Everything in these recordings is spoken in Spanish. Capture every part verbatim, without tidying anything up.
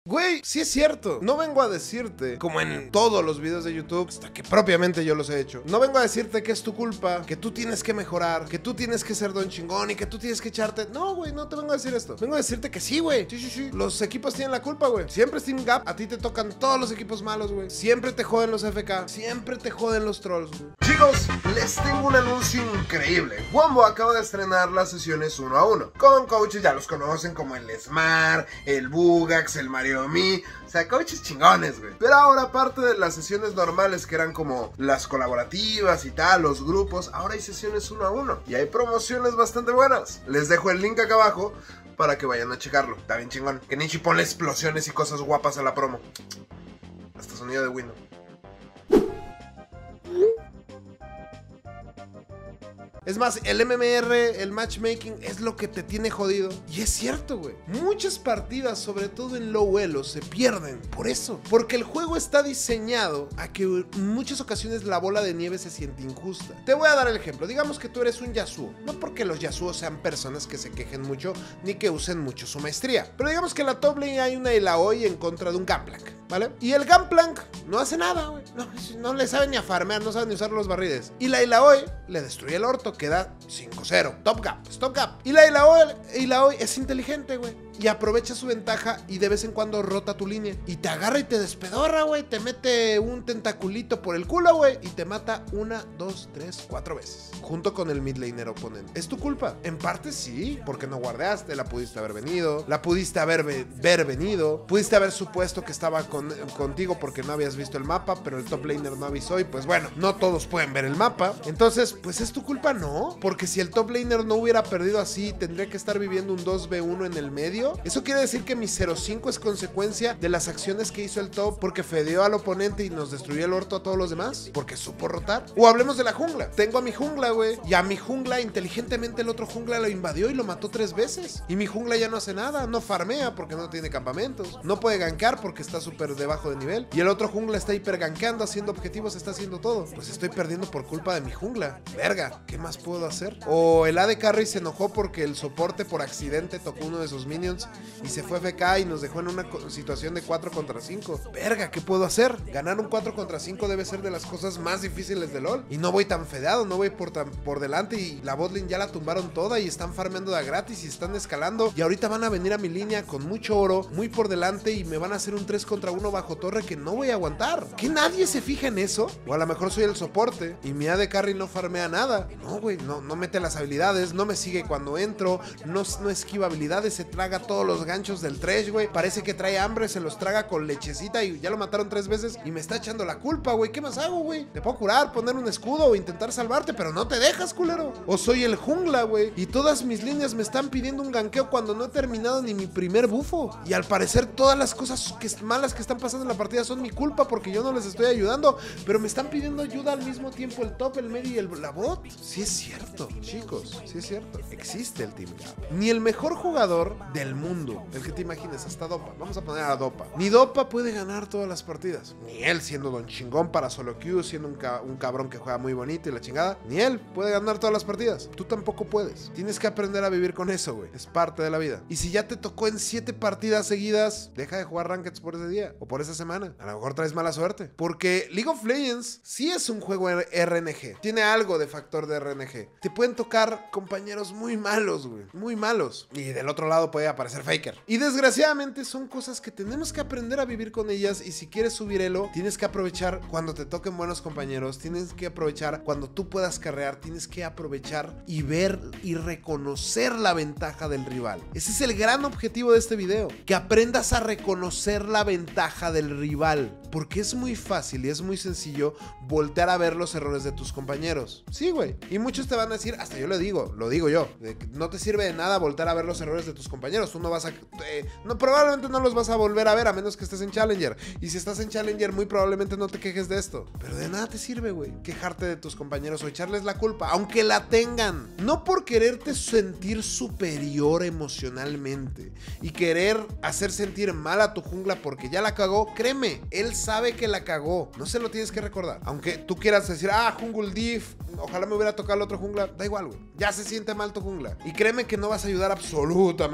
Güey, sí es cierto. No vengo a decirte, como en todos los videos de YouTube, hasta que propiamente yo los he hecho, no vengo a decirte que es tu culpa, que tú tienes que mejorar, que tú tienes que ser don chingón y que tú tienes que echarte. No, güey, no te vengo a decir esto. Vengo a decirte que sí, güey. Sí, sí, sí. Los equipos tienen la culpa, güey. Siempre Steam Gap, a ti te tocan todos los equipos malos, güey. Siempre te joden los F K. Siempre te joden los trolls, güey. Chicos, les tengo un anuncio increíble. Wombo acaba de estrenar las sesiones uno a uno. Con coaches ya los conocen como el Smart, el Bugax, el Mario Mi. O sea, coaches chingones, güey. Pero ahora, aparte de las sesiones normales que eran como las colaborativas y tal, los grupos, ahora hay sesiones uno a uno. Y hay promociones bastante buenas. Les dejo el link acá abajo para que vayan a checarlo. Está bien chingón. Que Nichi ponle explosiones y cosas guapas a la promo. Hasta sonido de Windows. Es más, el M M R, el matchmaking, es lo que te tiene jodido. Y es cierto, güey. Muchas partidas, sobre todo en low elo, se pierden por eso. Porque el juego está diseñado a que en muchas ocasiones la bola de nieve se siente injusta. Te voy a dar el ejemplo. Digamos que tú eres un Yasuo. No porque los Yasuo sean personas que se quejen mucho, ni que usen mucho su maestría. Pero digamos que en la top lane hay una Illaoi en contra de un Gunplank, ¿vale? Y el Gunplank no hace nada, güey. No, no le sabe ni a farmear, no sabe ni usar los barriles. Y la Illaoi le destruye el orto, queda cinco cero. Top gap, stop gap. Y la Illaoi, Illaoi es inteligente, güey. Y aprovecha su ventaja y de vez en cuando rota tu línea. Y te agarra y te despedorra, güey. Te mete un tentaculito por el culo, güey. Y te mata una, dos, tres, cuatro veces. Junto con el mid laner oponente. ¿Es tu culpa? En parte sí, porque no guardaste. La pudiste haber venido. La pudiste haber ve ver venido. Pudiste haber supuesto que estaba con, contigo porque no habías visto el mapa. Pero el top laner no avisó. Y pues bueno, no todos pueden ver el mapa. Entonces, pues es tu culpa, ¿no? Porque si el top laner no hubiera perdido así, tendría que estar viviendo un dos ve uno en el medio. Eso quiere decir que mi cero cinco es consecuencia de las acciones que hizo el top porque fedeó al oponente y nos destruyó el orto a todos los demás. Porque supo rotar. O hablemos de la jungla. Tengo a mi jungla, güey. Y a mi jungla, inteligentemente, el otro jungla lo invadió y lo mató tres veces. Y mi jungla ya no hace nada. No farmea porque no tiene campamentos. No puede gankear porque está súper debajo de nivel. Y el otro jungla está hiper gankeando, haciendo objetivos, está haciendo todo. Pues estoy perdiendo por culpa de mi jungla. Verga, ¿qué más puedo hacer? O el A D Carry se enojó porque el soporte por accidente tocó uno de sus minions y se fue F K y nos dejó en una situación de cuatro contra cinco. Verga, ¿qué puedo hacer? Ganar un cuatro contra cinco debe ser de las cosas más difíciles de LoL. Y no voy tan fedeado, no voy por, tan, por delante y la botlane ya la tumbaron toda y están farmeando de a gratis y están escalando. Y ahorita van a venir a mi línea con mucho oro, muy por delante y me van a hacer un tres contra uno bajo torre que no voy a aguantar. ¿Que nadie se fija en eso? O a lo mejor soy el soporte y mi A D Carry no farmea nada. No, güey, no, no mete las habilidades, no me sigue cuando entro, no, no esquiva habilidades, se traga todos los ganchos del trash, güey. Parece que trae hambre, se los traga con lechecita y ya lo mataron tres veces y me está echando la culpa, güey. ¿Qué más hago, güey? Te puedo curar, poner un escudo o intentar salvarte, pero no te dejas, culero. O soy el jungla, güey. Y todas mis líneas me están pidiendo un ganqueo cuando no he terminado ni mi primer bufo. Y al parecer todas las cosas que, malas que están pasando en la partida son mi culpa porque yo no les estoy ayudando, pero me están pidiendo ayuda al mismo tiempo el top, el medio y el, la bot. Sí es cierto, chicos, sí es cierto. Existe el Team Gap. Ni el mejor jugador del mundo, el que te imagines, hasta Dopa, vamos a poner a Dopa, ni Dopa puede ganar todas las partidas, ni él siendo don chingón para solo queue, siendo un, ca un cabrón que juega muy bonito y la chingada, ni él puede ganar todas las partidas. Tú tampoco puedes. Tienes que aprender a vivir con eso, güey. Es parte de la vida. Y si ya te tocó en siete partidas seguidas, deja de jugar Rankeds por ese día o por esa semana. A lo mejor traes mala suerte. Porque League of Legends sí es un juego R N G. Tiene algo de factor de R N G. Te pueden tocar compañeros muy malos, güey. Muy malos. Y del otro lado puede aparecer Faker. Y desgraciadamente son cosas que tenemos que aprender a vivir con ellas. Y si quieres subir elo, tienes que aprovechar cuando te toquen buenos compañeros. Tienes que aprovechar cuando tú puedas carrear. Tienes que aprovechar y ver y reconocer la ventaja del rival. Ese es el gran objetivo de este video. Que aprendas a reconocer la ventaja del rival. Porque es muy fácil y es muy sencillo voltear a ver los errores de tus compañeros. Sí, güey. Y muchos te van a decir, hasta yo lo digo, lo digo yo, de que no te sirve de nada voltear a ver los errores de tus compañeros. Tú no vas a... Eh, no, probablemente no los vas a volver a ver a menos que estés en Challenger. Y si estás en Challenger, muy probablemente no te quejes de esto. Pero de nada te sirve, güey, quejarte de tus compañeros o echarles la culpa, aunque la tengan. No por quererte sentir superior emocionalmente y querer hacer sentir mal a tu jungla porque ya la cagó. Créeme, él sabe que la cagó. No se lo tienes que recordar. Aunque tú quieras decir, ah, jungle diff, ojalá me hubiera tocado el otro jungla. Da igual, güey. Ya se siente mal tu jungla. Y créeme que no vas a ayudar absolutamente nada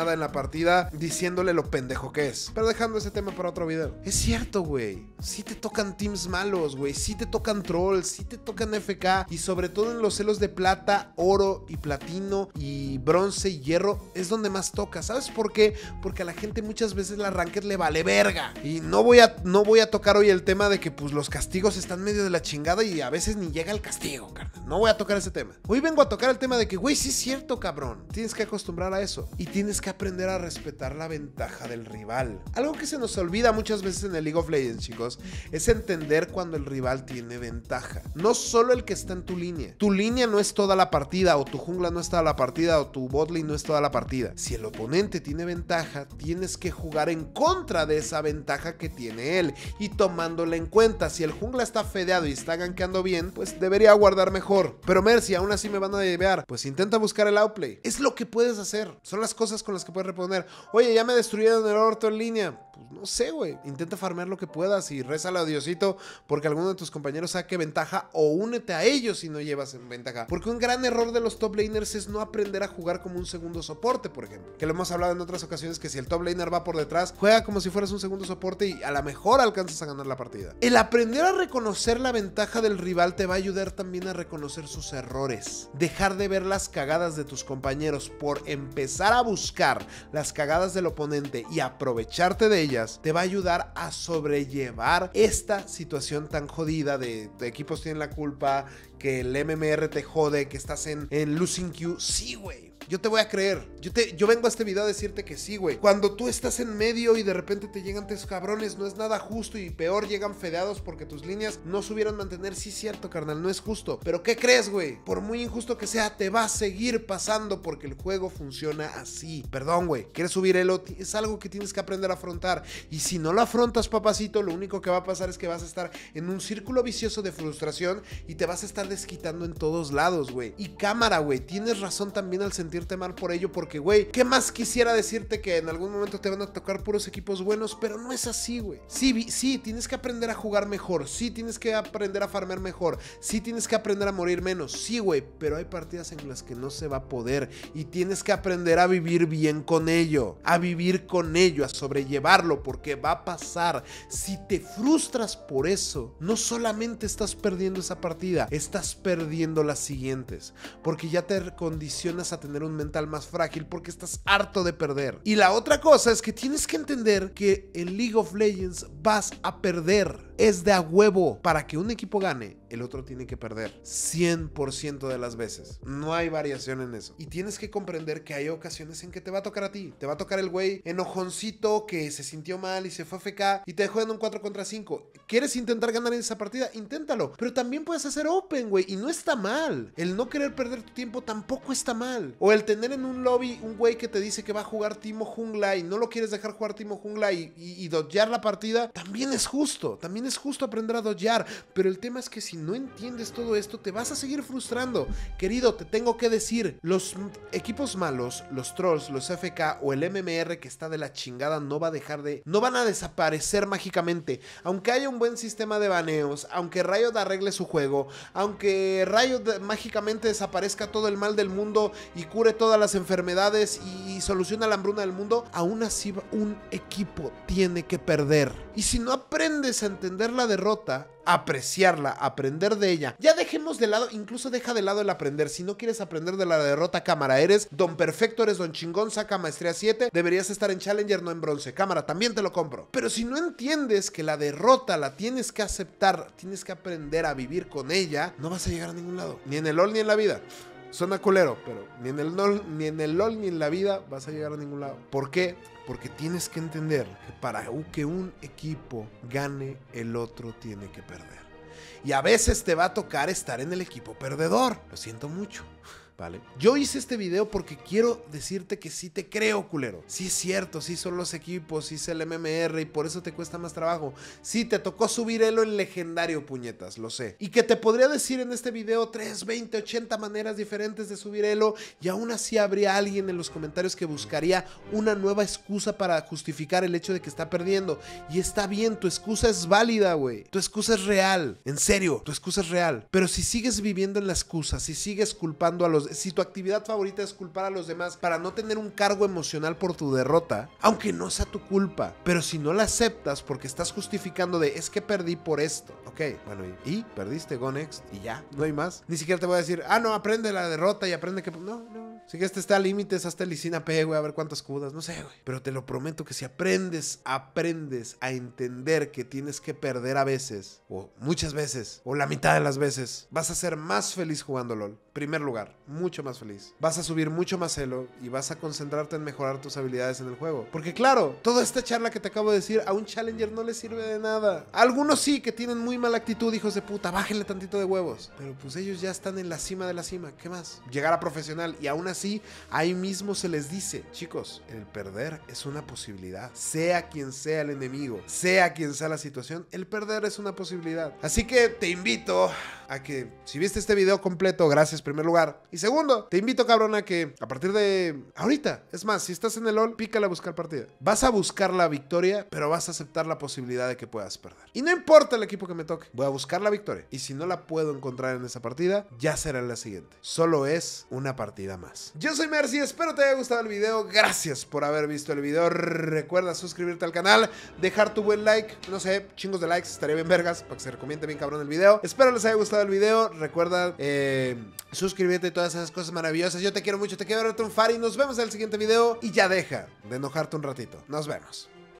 chingada en la partida diciéndole lo pendejo que es. Pero dejando ese tema para otro video. Es cierto, güey. Sí te tocan teams malos, güey. Sí te tocan trolls, sí te tocan F K. Y sobre todo en los celos de plata, oro y platino y bronce y hierro es donde más toca. ¿Sabes por qué? Porque a la gente muchas veces la ranked le vale verga. Y no voy a, no voy a tocar hoy el tema de que pues los castigos están medio de la chingada y a veces ni llega el castigo, carnal. No voy a tocar ese tema. Hoy vengo a tocar el tema de que, güey, sí es cierto, cabrón. Tienes que acostumbrar a eso. Y tienes que aprender a respetar la ventaja del rival. Algo que se nos olvida muchas veces en el League of Legends, chicos, es entender cuando el rival tiene ventaja. No solo el que está en tu línea. Tu línea no es toda la partida, o tu jungla no es toda la partida, o tu botlane no es toda la partida. Si el oponente tiene ventaja, tienes que jugar en contra de esa ventaja que tiene él. Y tomándola en cuenta, si el jungla está fedeado y está gankeando bien, pues debería guardar mejor. Pero Mercy, aún así me van a llevar. Pues intenta buscar el outplay. Es lo que puedes hacer. Son las cosas con las que puedes responder. Oye, ya me destruyeron el orto en línea. Pues no sé, güey. Intenta farmear lo que puedas y rézale a Diosito porque alguno de tus compañeros saque ventaja, o únete a ellos si no llevas en ventaja. Porque un gran error de los top laners es no aprender a jugar como un segundo soporte, por ejemplo. Que lo hemos hablado en otras ocasiones, que si el top laner va por detrás, juega como si fueras un segundo soporte y a lo mejor alcanzas a ganar la partida. El aprender a reconocer la ventaja del rival te va a ayudar también a reconocer sus errores. Dejar de ver las cagadas de tus compañeros por empezar a buscar las cagadas del oponente y aprovecharte de ellas, te va a ayudar a sobrellevar esta situación tan jodida de, de equipos tienen la culpa, que el M M R te jode, que estás en, en losing queue. Sí, güey. Yo te voy a creer. Yo, te, yo vengo a este video a decirte que sí, güey. Cuando tú estás en medio y de repente te llegan tes cabrones, no es nada justo, y peor, llegan fedeados porque tus líneas no supieron mantener. Sí, cierto, carnal, no es justo. Pero ¿qué crees, güey? Por muy injusto que sea, te va a seguir pasando porque el juego funciona así. Perdón, güey. ¿Quieres subir elo? Es algo que tienes que aprender a afrontar. Y si no lo afrontas, papacito, lo único que va a pasar es que vas a estar en un círculo vicioso de frustración y te vas a estar desquitando en todos lados, güey. Y cámara, güey. Tienes razón también al sentir mal por ello, porque, güey, ¿qué más quisiera decirte? Que en algún momento te van a tocar puros equipos buenos, pero no es así, güey. Sí, sí, tienes que aprender a jugar mejor, sí, tienes que aprender a farmear mejor, sí, tienes que aprender a morir menos, sí, güey, pero hay partidas en las que no se va a poder y tienes que aprender a vivir bien con ello, a vivir con ello, a sobrellevarlo, porque va a pasar. Si te frustras por eso, no solamente estás perdiendo esa partida, estás perdiendo las siguientes, porque ya te condicionas a tener un mental más frágil porque estás harto de perder. Y la otra cosa es que tienes que entender que en League of Legends vas a perder. Es de a huevo. Para que un equipo gane, el otro tiene que perder cien por ciento de las veces. No hay variación en eso. Y tienes que comprender que hay ocasiones en que te va a tocar a ti. Te va a tocar el güey enojoncito que se sintió mal y se fue a F K y te dejó en un cuatro contra cinco. ¿Quieres intentar ganar en esa partida? Inténtalo. Pero también puedes hacer open, güey. Y no está mal. El no querer perder tu tiempo tampoco está mal. O el tener en un lobby un güey que te dice que va a jugar Timo Jungla y no lo quieres dejar jugar Timo Jungla y, y, y dodgear la partida. También es justo. También es justo aprender a dodgear, pero el tema es que si no entiendes todo esto, te vas a seguir frustrando. Querido, te tengo que decir, los equipos malos, los trolls, los F K o el M M R que está de la chingada no va a dejar de... no van a desaparecer mágicamente. Aunque haya un buen sistema de baneos, aunque Riot arregle su juego, aunque Riot mágicamente desaparezca todo el mal del mundo y cure todas las enfermedades y soluciona la hambruna del mundo, aún así un equipo tiene que perder. Y si no aprendes a entender la derrota, apreciarla, aprender de ella, ya dejemos de lado, incluso deja de lado el aprender. Si no quieres aprender de la derrota, cámara, eres don perfecto, eres don chingón, saca maestría siete, deberías estar en Challenger, no en bronce. Cámara, también te lo compro. Pero si no entiendes que la derrota la tienes que aceptar, tienes que aprender a vivir con ella, no vas a llegar a ningún lado, ni en el LoL ni en la vida. Suena culero, pero ni en el LoL, ni en el LoL ni en la vida vas a llegar a ningún lado. ¿Por qué? Porque tienes que entender que para que un equipo gane, el otro tiene que perder. Y a veces te va a tocar estar en el equipo perdedor. Lo siento mucho. ¿Vale? Yo hice este video porque quiero decirte que sí te creo, culero. Sí es cierto, sí son los equipos, sí es el M M R y por eso te cuesta más trabajo. Sí, te tocó subir elo en legendario, puñetas, lo sé. Y que te podría decir en este video tres, veinte, ochenta maneras diferentes de subir elo y aún así habría alguien en los comentarios que buscaría una nueva excusa para justificar el hecho de que está perdiendo. Y está bien, tu excusa es válida, güey. Tu excusa es real. En serio, tu excusa es real. Pero si sigues viviendo en la excusa, si sigues culpando a los los, si tu actividad favorita es culpar a los demás para no tener un cargo emocional por tu derrota, aunque no sea tu culpa, pero si no la aceptas porque estás justificando de es que perdí por esto, ok, bueno, y, y perdiste, go next, y ya, no hay más. Ni siquiera te voy a decir, ah, no, aprende la derrota y aprende que... No, no. Si que este está a límites, hasta el Licina P, güey, a ver cuántas cudas, no sé, güey. Pero te lo prometo que si aprendes, aprendes a entender que tienes que perder a veces, o muchas veces, o la mitad de las veces, vas a ser más feliz jugando LOL. Primer lugar, mucho más feliz. Vas a subir mucho más elo y vas a concentrarte en mejorar tus habilidades en el juego. Porque claro, toda esta charla que te acabo de decir a un challenger no le sirve de nada. A algunos sí, que tienen muy mala actitud, hijos de puta, bájenle tantito de huevos. Pero pues ellos ya están en la cima de la cima, ¿qué más? Llegar a profesional y aún así, ahí mismo se les dice, chicos, el perder es una posibilidad. Sea quien sea el enemigo, sea quien sea la situación, el perder es una posibilidad. Así que te invito a que, si viste este video completo, gracias en primer lugar. Y segundo, te invito, cabrón, a que a partir de ahorita, es más, si estás en el LOL, pícale a buscar partida. Vas a buscar la victoria, pero vas a aceptar la posibilidad de que puedas perder. Y no importa el equipo que me toque, voy a buscar la victoria. Y si no la puedo encontrar en esa partida, ya será en la siguiente. Solo es una partida más. Yo soy Mercy, espero te haya gustado el video. Gracias por haber visto el video. Recuerda suscribirte al canal, dejar tu buen like, no sé, chingos de likes, estaría bien vergas, para que se recomiende bien cabrón el video. Espero les haya gustado el video. Recuerda eh, suscribirte y todas esas cosas maravillosas. Yo te quiero mucho, te quiero ver triunfar y nos vemos en el siguiente video. Y ya deja de enojarte un ratito. Nos vemos.